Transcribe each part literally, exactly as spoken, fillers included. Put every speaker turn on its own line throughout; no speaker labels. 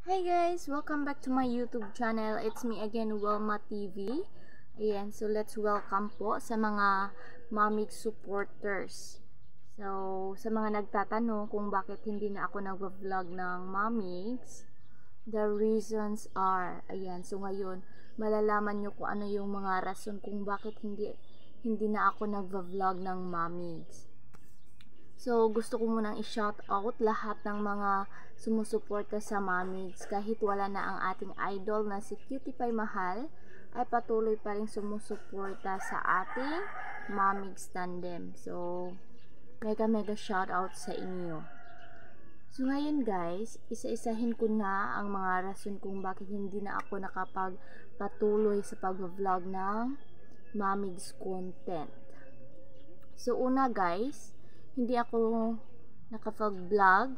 Hi guys! Welcome back to my YouTube channel. It's me again, Wilma T V. Ayan, so let's welcome po sa mga Mamix supporters. So, sa mga nagtatanong kung bakit hindi na ako nag-vlog ng Mamix, the reasons are, ayan, so ngayon, malalaman nyo kung ano yung mga rason kung bakit hindi, hindi na ako nag-vlog ng Mamix. So, gusto ko munang i-shout out lahat ng mga sumusuporta sa Mamix. Kahit wala na ang ating idol na si Cutie Pie Mahal, ay patuloy pa rin sumusuporta sa ating Mamix tandem. So, mega mega shout out sa inyo. So, ngayon guys, isa-isahin ko na ang mga rason kung bakit hindi na ako nakapagpatuloy sa pag-vlog ng Mamix content. So, una guys, hindi ako nakapag-vlog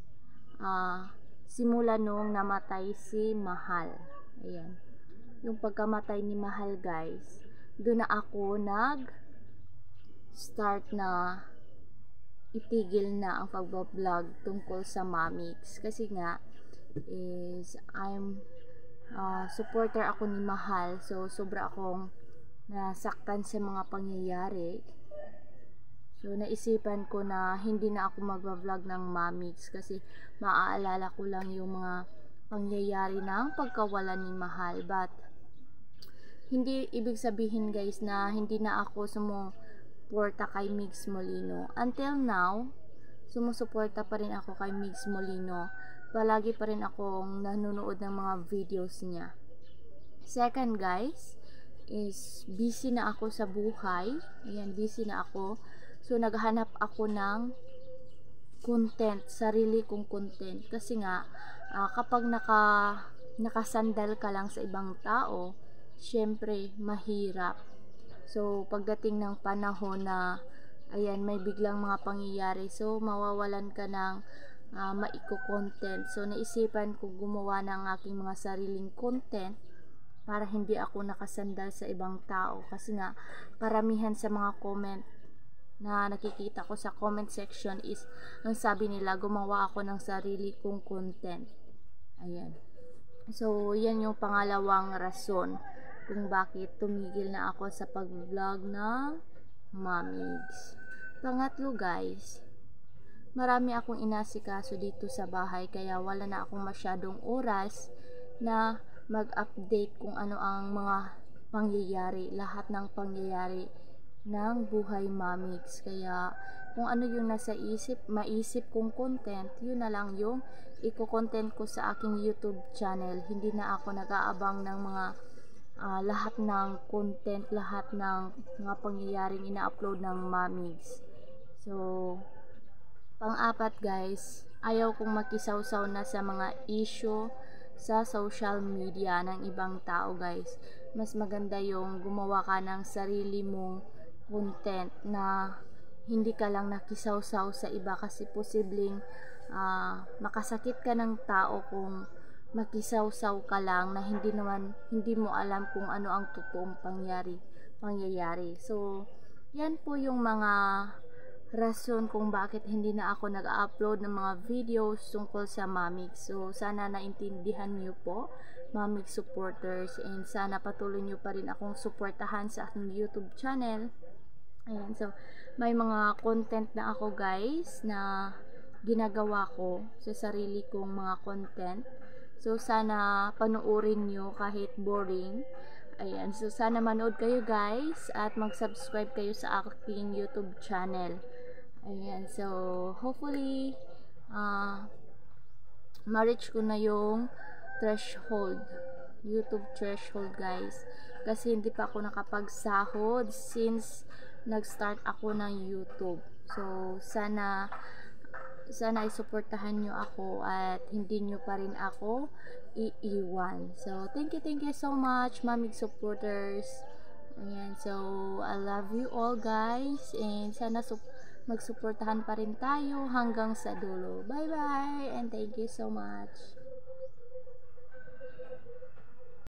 uh, simula nung namatay si Mahal. Ayan. Yung pagkamatay ni Mahal guys, doon na ako nag start na itigil na ang pag-vlog tungkol sa Mamix. Kasi nga is I'm uh, supporter ako ni Mahal, so sobra akong nasaktan sa mga pangyayari. So, naisipan ko na hindi na ako mag-vlog ng Mamix kasi maaalala ko lang yung mga pangyayari ng pagkawalan ni Mahal. But, hindi ibig sabihin guys na hindi na ako sumuporta kay Migs Molino. Until now, sumusuporta pa rin ako kay Migs Molino. Palagi pa rin akong nanonood ng mga videos niya. Second guys, is busy na ako sa buhay. Ayan, busy na ako. So, naghanap ako ng content, sarili kong content. Kasi nga, uh, kapag naka, nakasandal ka lang sa ibang tao, syempre, mahirap. So, pagdating ng panahon na, ayan, may biglang mga pangyayari, so, mawawalan ka ng uh, maiko-content. So, naisipan ko gumawa ng aking mga sariling content para hindi ako nakasandal sa ibang tao. Kasi nga, karamihan sa mga comment na nakikita ko sa comment section is, ang sabi nila, gumawa ako ng sarili kong content. Ayan. So, yan yung pangalawang rason kung bakit tumigil na ako sa pag-vlog ng Mamix. Pangatlo guys, marami akong inasikaso dito sa bahay, kaya wala na akong masyadong oras na mag-update kung ano ang mga pangyayari, lahat ng pangyayari ng buhay Mamix. Kaya kung ano yung nasa isip, maisip kong content, yun na lang yung iko-content ko sa aking YouTube channel. Hindi na ako nag-aabang ng mga uh, lahat ng content, lahat ng mga pangyayaring ina-upload ng Mamix. So, pang-apat guys, ayaw kong makisawsaw na sa mga issue sa social media ng ibang tao guys. Mas maganda yung gumawa ka ng sarili mong content na hindi ka lang nakisawsaw sa iba, kasi posibleng uh, makasakit ka ng tao kung makisawsaw ka lang na hindi naman, hindi mo alam kung ano ang totoong pangyari, pangyayari. So, yan po yung mga rason kung bakit hindi na ako nag-upload ng mga videos tungkol sa Mamix. So, sana naintindihan niyo po, Mamix supporters, and sana patuloy niyo pa rin akong suportahan sa aking YouTube channel. Ayan, so, may mga content na ako guys na ginagawa ko sa sarili kong mga content. So, sana panuorin nyo kahit boring. Ayan, so sana manood kayo guys at mag-subscribe kayo sa aking YouTube channel. Ayan, so hopefully uh, ma-reach ko na yung threshold, YouTube threshold guys. Kasi hindi pa ako nakapagsahod since nag-start ako ng YouTube. So, sana sana isuportahan nyo ako at hindi nyo pa rin ako iiwan. So, thank you, thank you so much, Mamix supporters. Ayan, so, I love you all guys. And sana magsuportahan pa rin tayo hanggang sa dulo. Bye-bye and thank you so much.